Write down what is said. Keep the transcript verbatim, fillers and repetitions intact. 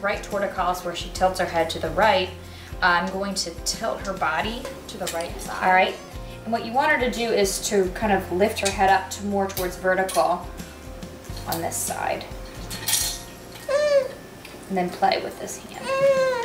right torticollis where she tilts her head to the right, I'm going to tilt her body To the right side. all right? And what you want her to do is to kind of lift her head up to more towards vertical on this side. And then play with this hand.